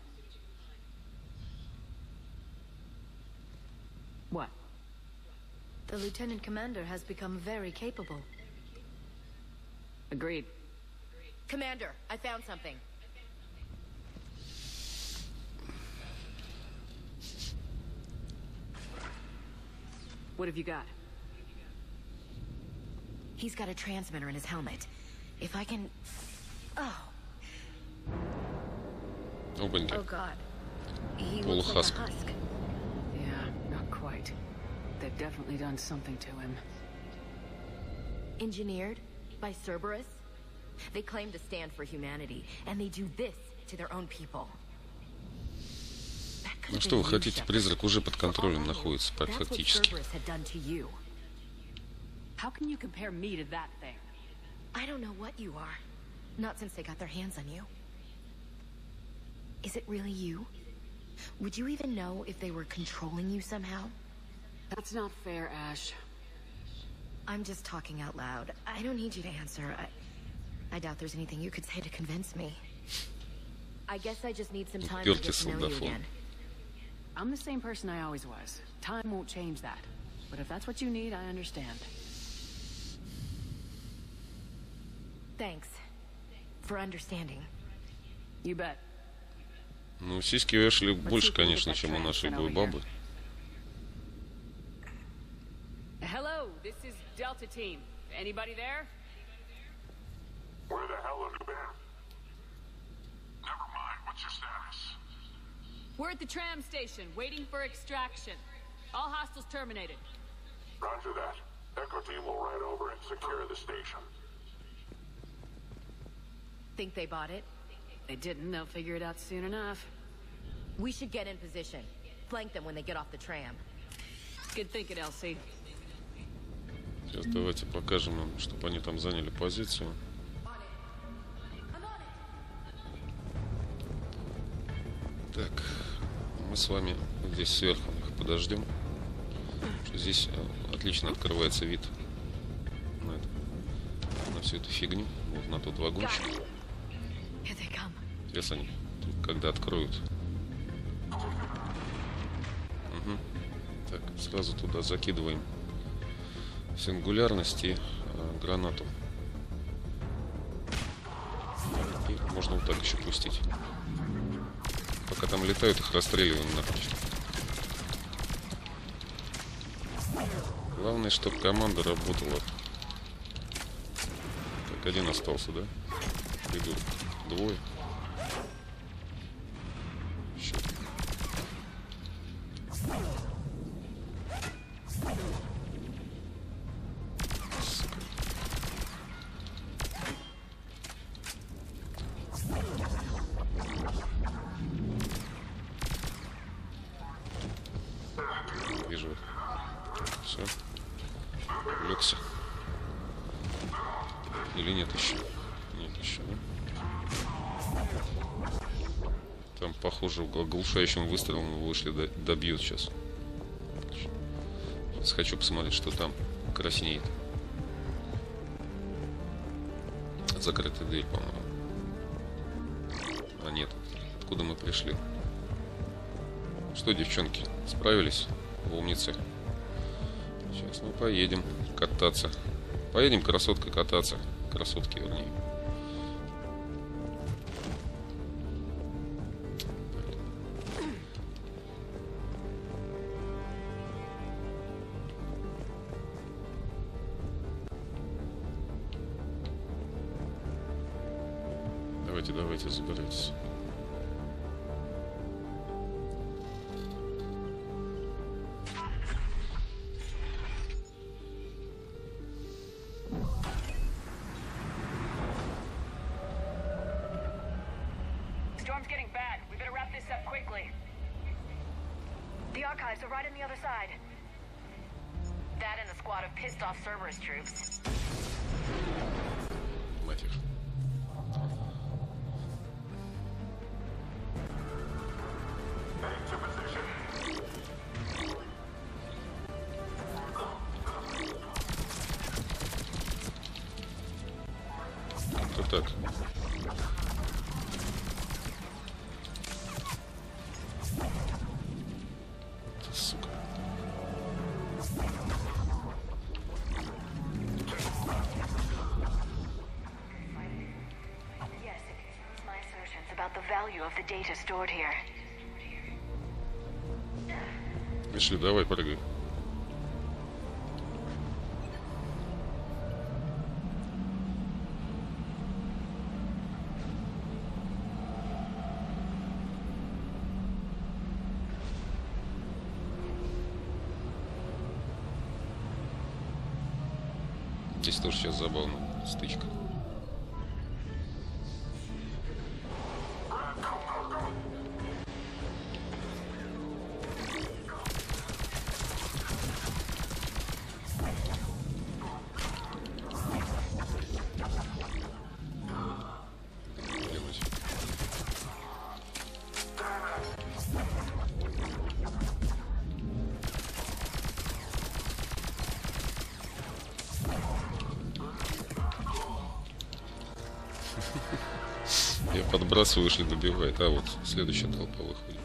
What? The Lieutenant Commander has become very capable. Agreed. Commander, I found something. What have you got? He's got a transmitter in his helmet. If I can... Oh. Опаньки. Oh God. He looks like a Полухаск. husk. Yeah, not quite. They've definitely done something to him. Engineered by Cerberus? They claim to stand for humanity, and they do this to their own people. Ну что вы хотите, призрак уже под контролем находится, фактически. How can you compare me to that thing? I don't know what you are. Not since they got their hands on you. Is it really you? Would you even know if they were controlling you somehow? That's not fair, Ash. I'm just talking out loud. I don't need you to answer. I, I doubt there's anything you could say to convince me. I guess I just need some time to get to know you again. I'm the same person I always was. Time won't change that. But if that's what you need, I understand. Thanks for understanding. You bet. Ну, сиськи у Эшли больше, конечно, чем у нашей бабы. Hello, this is Delta Team. Anybody there? Where the hell have you been? Never mind. What's your status? We're at the tram station, waiting for extraction. All hostiles terminated. Roger that. Echo Team will ride over and secure the station. Think they bought it? They didn't. They'll figure it out soon enough. We should get in position. Flank them when they get off the tram. Good thinking, Elsie. Сейчас давайте покажем им, чтобы они там заняли позицию. Так, мы с вами здесь сверху их подождем. Здесь отлично открывается вид на, это, на всю эту фигню, вот на тот вагончик. Сейчас они, когда откроют. Угу. Так, сразу туда закидываем сингулярность и э, гранату. И можно вот так еще пустить. Пока там летают, их расстреливаем нахуй. Главное, чтобы команда работала. Так, один остался, да? Придурок. Двое. Еще. Сука. Вижу. Все. Улегся. Или нет еще? Нет еще, да? Там, похоже, оглушающим выстрелом его вышли, добьют сейчас. Сейчас хочу посмотреть, что там краснеет. Закрытая дверь, по-моему. А нет. Откуда мы пришли? Что, девчонки, справились? Умницы. Сейчас мы поедем кататься. Поедем, красотка, кататься. Красотки, вернее. Давайте, давайте, забирайтесь. Storm's getting bad. We better wrap this up quickly. The archives are right on the other side. That and a squad of pissed off Cerberus troops. Мать их. Кто так? Сука. Yes, it confirms my assertions about the value of the data stored here. Эшли, давай, прыгай. Здесь тоже сейчас забавно. Стычка. Я подбрасываю, если добивает. А вот следующая толпа выходит.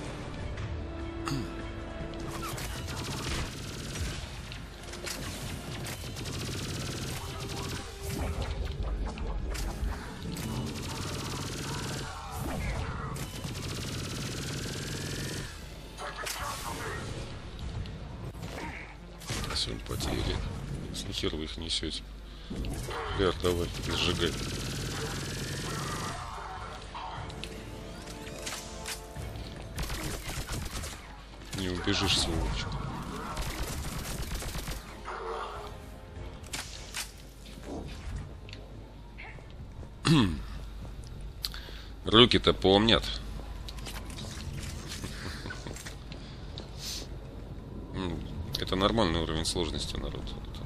Сегодня потери. С нихер вы их несете. Ляр, давай, сжигай. Не убежишь, сволочь. Руки-то помнят. Это нормальный уровень сложности, народ.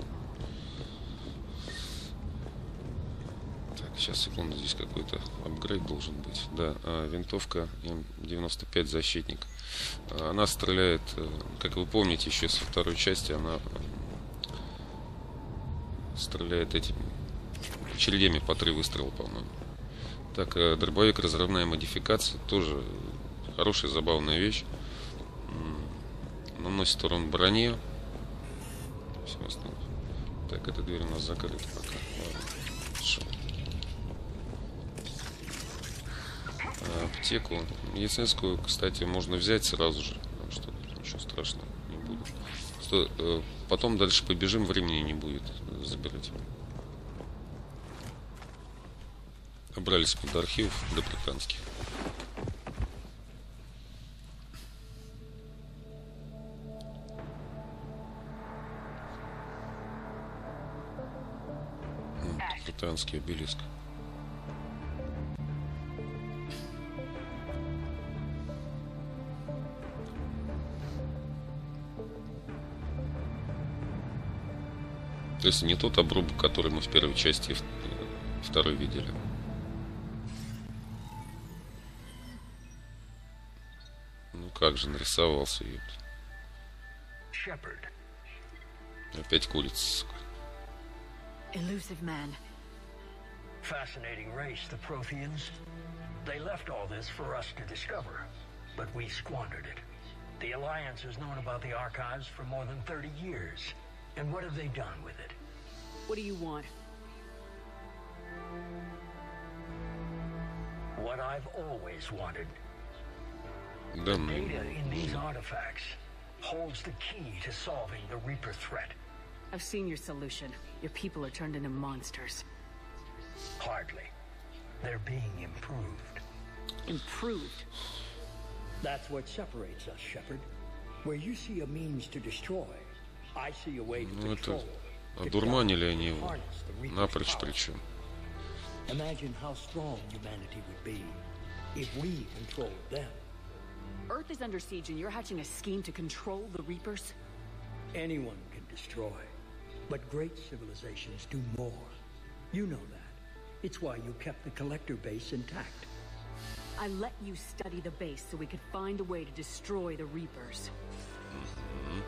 Так, сейчас, секунду, здесь какой-то апгрейд должен быть. Да, винтовка эм девяносто пять защитник. Она стреляет, как вы помните, еще со второй части, она стреляет этими очередями по три выстрела, по-моему. Так, дробовик, разрывная модификация, тоже хорошая, забавная вещь. Наносит урон броне. Так, эта дверь у нас закрыта пока. Ладно. Хорошо. Аптеку медицинскую, кстати, можно взять сразу же, потому что ничего страшного не будет. Что, э, потом дальше побежим, времени не будет забирать. Добрались под архивов до британских. Британский обелиск. То есть не тот обрубок, который мы в первой части второй видели. Ну как же, нарисовался ее. Опять курица. Elusive man. Fascinating race, the Protheans. They left all this for us to discover, but we squandered it. The Alliance has known about the archives for more than thirty years. And what have they done with it? What do you want? What I've always wanted. The data in these artifacts holds the key to solving the Reaper threat. I've seen your solution. Your people are turned into monsters. Hardly. They're being improved. Improved? That's what separates us, Shepard. Where you see a means to destroy, I see a way to control. Одурманили они его. Напрочь причем. Imagine how strong humanity would be if we controlled them. Earth is under siege and you're hatching a scheme to control the Reapers? Anyone can destroy, but great civilizations do more. You know that. It's why you kept the Collector base intact. I let you study the base so we could find a way to destroy the Reapers. Mm-hmm.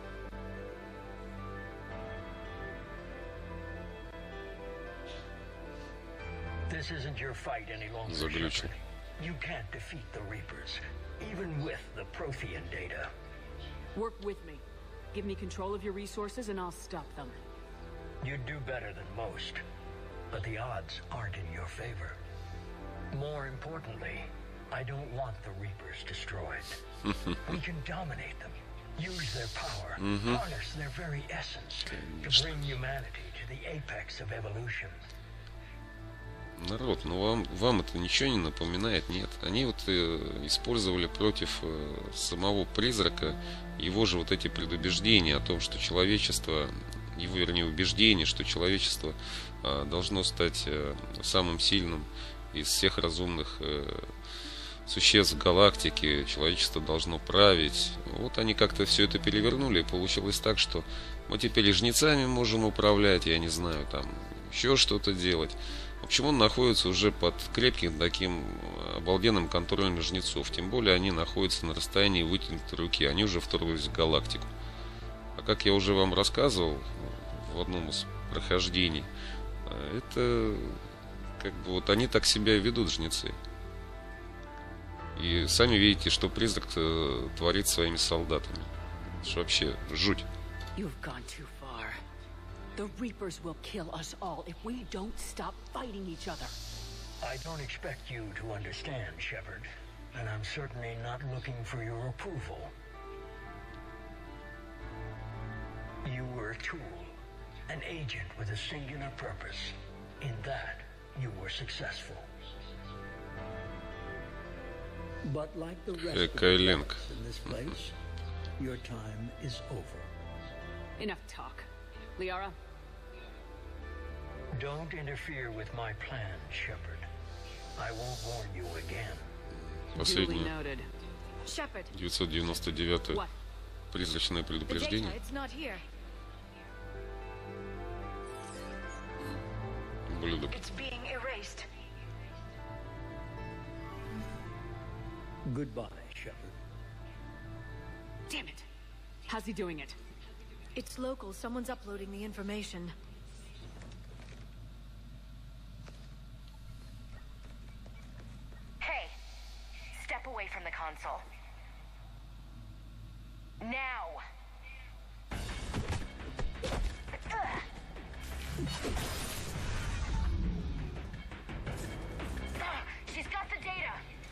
This isn't your fight any longer, Shepard. You can't defeat the Reapers, even with the Prothean data. Work with me. Give me control of your resources and I'll stop them. You'd do better than most, but the odds aren't in your favor. More importantly, I don't want the Reapers destroyed. We can dominate them, use their power, mm-hmm. harness their very essence to bring humanity to the apex of evolution. Народ, ну вам, вам это ничего не напоминает? Нет. Они вот э, использовали против э, самого призрака его же вот эти предубеждения о том, что человечество его, вернее, убеждение, что человечество должно стать самым сильным из всех разумных существ галактики, человечество должно править. Вот они как-то все это перевернули, и получилось так, что мы теперь и жнецами можем управлять, я не знаю, там еще что-то делать. В общем, он находится уже под крепким таким обалденным контролем жнецов. Тем более они находятся на расстоянии вытянутой руки, они уже вторглись в галактику. А как я уже вам рассказывал в одном из прохождений, это как бы вот они так себя ведут, жнецы. И сами видите, что призрак творит своими солдатами. Это ж вообще жуть. You've gone too far. The Reapers will kill us all if we don't stop fighting each other. I don't expect you to understand, Shepard, and I'm certainly not looking for your approval. You were a tool, an agent with a singular purpose. In that, you were successful. But like the rest of the adults in this place, your time is over. Enough talk. Liara? Don't interfere with my plan, Shepard. I won't warn you again. Последнее. Shepard. девятьсот девяносто девятое призрачное предупреждение. Ублюдок. Goodbye, Shepard. Damn it. How's he doing it? It's local. Someone's uploading the information. Hey, step away from the console. Now. Ugh. She's got the data.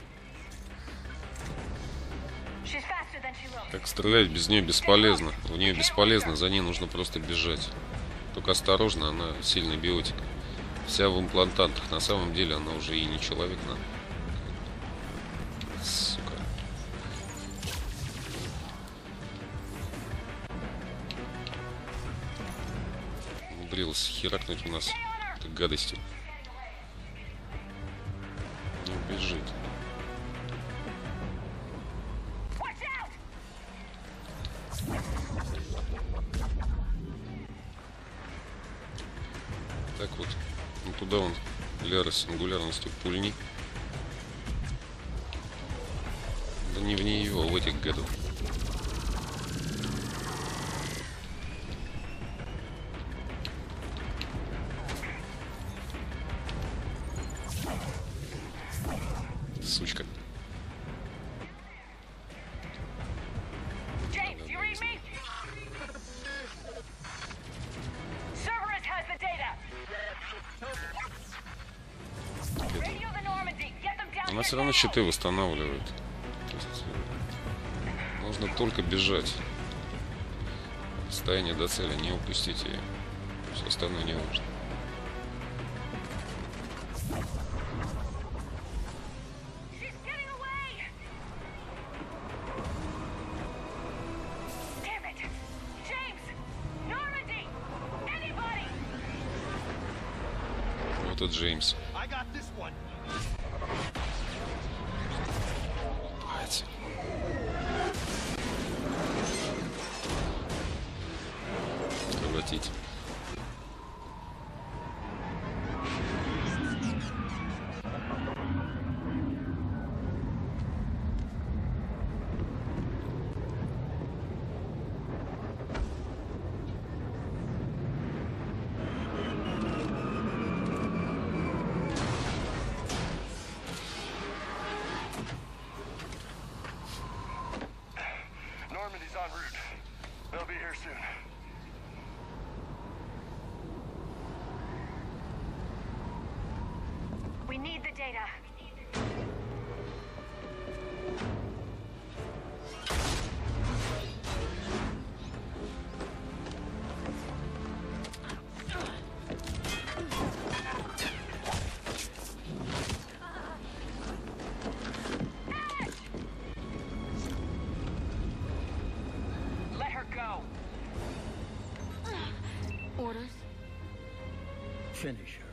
Так стрелять без нее бесполезно. У нее бесполезно, за ней нужно просто бежать. Только осторожно, она сильный биотик. Вся в имплантантах. На самом деле она уже и не человек, она. Сука. Умудрилась херакнуть у нас этой гадостью. Не убежит. Так вот, ну туда он Лера с сингулярностью пульни. Да не в нее, а в этих гадов. Сучка. Она все равно щиты восстанавливает. То есть, нужно только бежать. Расстояние до цели, не упустите ее. Все остальное не важно. Вот и Джеймс. Превратить. Normandy's en route. They'll be here soon. We need the data. Let her go. Orders? Finish her.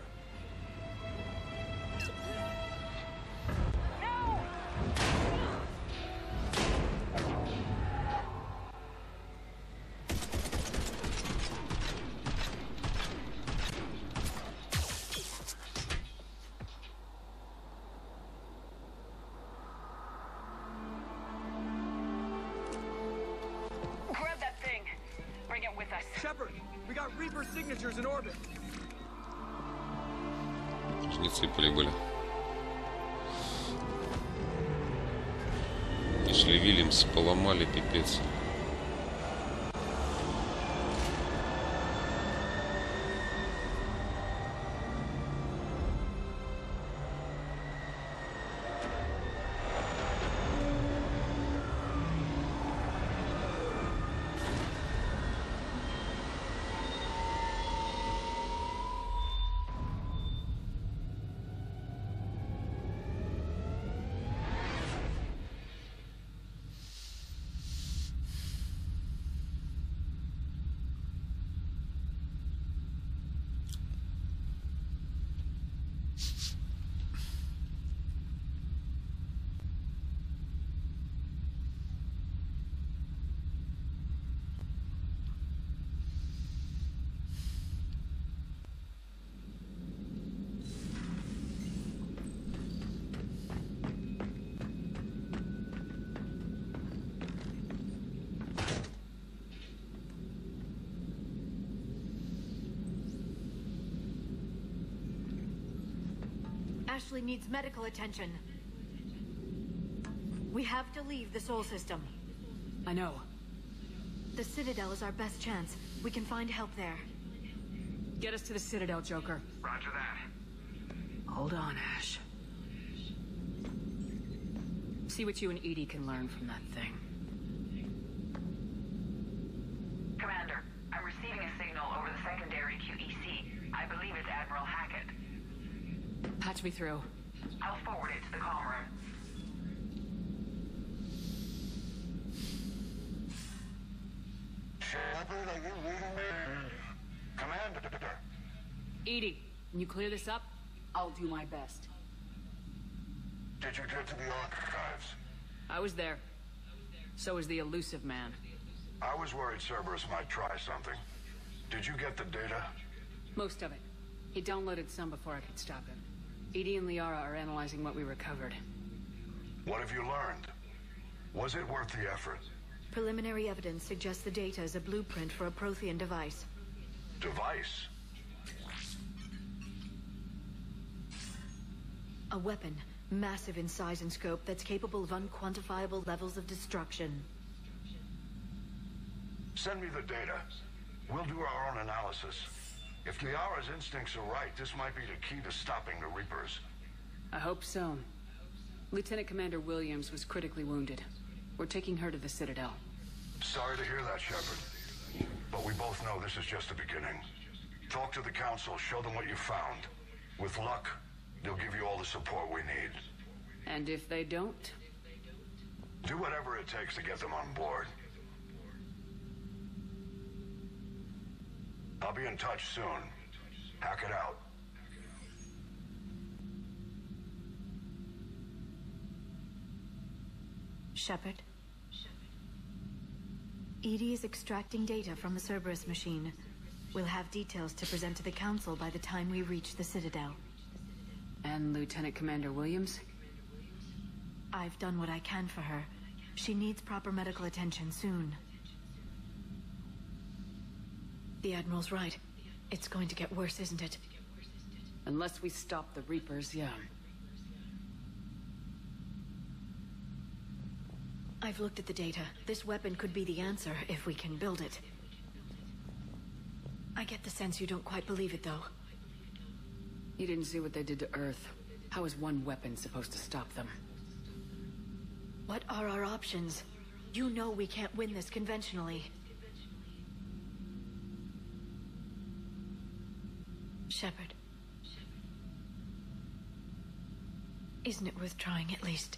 Grab that thing. Bring it with us. Shepard, we got Reaper signatures in orbit. Жнецы прибыли. Эшли Вильямс поломали, пипец. Ashley needs medical attention. We have to leave the Sol system. I know. The Citadel is our best chance. We can find help there. Get us to the Citadel, Joker. Roger that. Hold on, Ash. See what you and Edie can learn from that thing. Commander, I'm receiving a signal over the secondary Q E C. I believe it's Admiral Hackett. Patch me through. I'll forward it to the comm room. Shepard, are you reading me? Commander. Edie, can you clear this up? I'll do my best. Did you get to the archives? I was there. So was the elusive man. I was worried Cerberus might try something. Did you get the data? Most of it. He downloaded some before I could stop him. Edie and Liara are analyzing what we recovered. What have you learned? Was it worth the effort? Preliminary evidence suggests the data is a blueprint for a Prothean device. Device? A weapon, massive in size and scope, that's capable of unquantifiable levels of destruction. Send me the data. We'll do our own analysis. If Liara's instincts are right, this might be the key to stopping the Reapers. I hope so. Lieutenant Commander Williams was critically wounded. We're taking her to the Citadel. Sorry to hear that, Shepard. But we both know this is just the beginning. Talk to the Council, show them what you found. With luck, they'll give you all the support we need. And if they don't? Do whatever it takes to get them on board. I'll be in touch soon. Hack it out. Shepard? Edie is extracting data from the Cerberus machine. We'll have details to present to the Council by the time we reach the Citadel. And Lieutenant Commander Williams? I've done what I can for her. She needs proper medical attention soon. The Admiral's right. It's going to get worse, isn't it? Unless we stop the Reapers, yeah. I've looked at the data. This weapon could be the answer if we can build it. I get the sense you don't quite believe it, though. You didn't see what they did to Earth. How is one weapon supposed to stop them? What are our options? You know we can't win this conventionally. Shepard. Isn't it worth trying at least?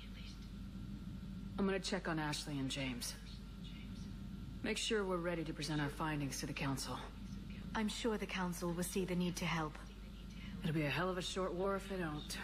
I'm gonna check on Ashley and James. Make sure we're ready to present our findings to the Council. I'm sure the Council will see the need to help. It'll be a hell of a short war if they don't.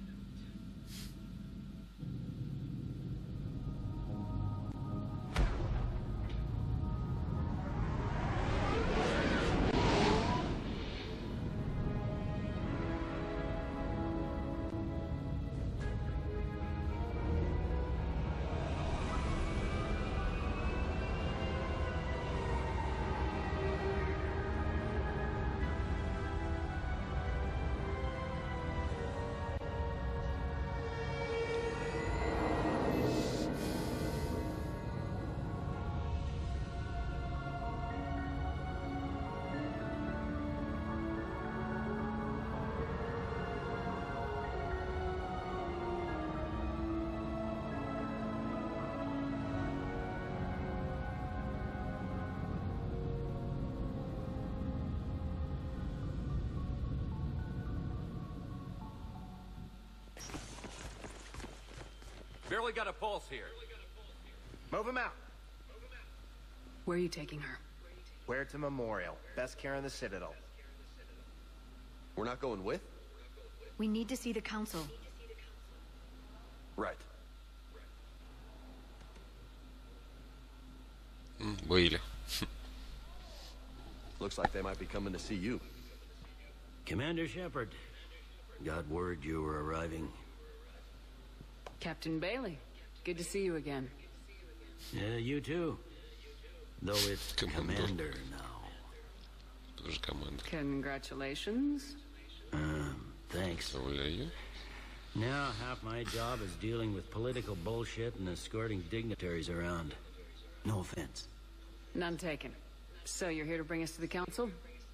Barely got a pulse here. Move him out. Where are you taking her? Where to Memorial. Best care in the Citadel. We're not going with? We need to see the Council. Right. Были. Looks like they might be coming to see you. Commander Shepard, got word you were arriving. Captain Bailey, good to see you again. Yeah, you too. Though it's Commander, Commander now. Тоже команда. Congratulations. Um, thanks. Поздравляю. Now half my job is dealing with political bullshit and escorting dignitaries around. No offense. None taken. So you're here to bring us to the Council?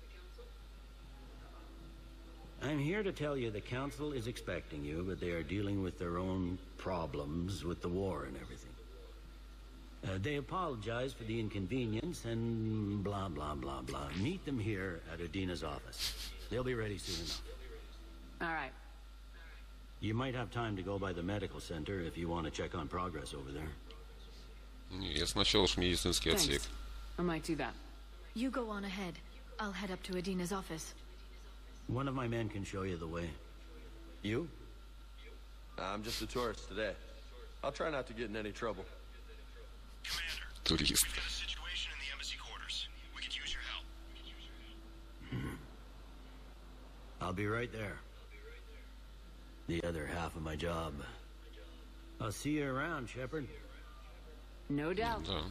I'm here to tell you the Council is expecting you, but they are dealing with their own problems with the war and everything. Uh, they apologize for the inconvenience and blah, blah, blah, blah. Meet them here at Udina's office. They'll be ready soon enough. All right. You might have time to go by the medical center if you want to check on progress over there. Я сначала уж медицинский отсек. I might do that. You go on ahead. I'll head up to Udina's office. One of my men can show you the way. You? I'm just a tourist today. I'll try not to get in any trouble. Commander, Турист. we've got a situation in the embassy quarters. We could use your help. Hmm. I'll be right there. The other half of my job. I'll see you around, Shepard. No doubt. Да.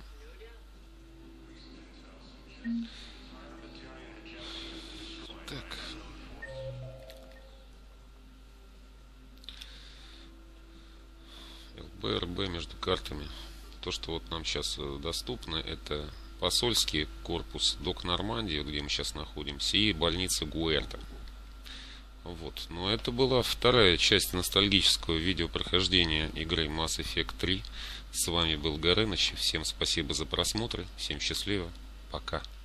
Так. ЛБ-РБ между картами. То, что вот нам сейчас доступно, это посольский корпус Док Нормандии, где мы сейчас находимся, и больница Гуэрта. Вот. Но это была вторая часть ностальгического видеопрохождения игры Mass Effect три. С вами был Горыныч. Всем спасибо за просмотр. Всем счастливо. Пока.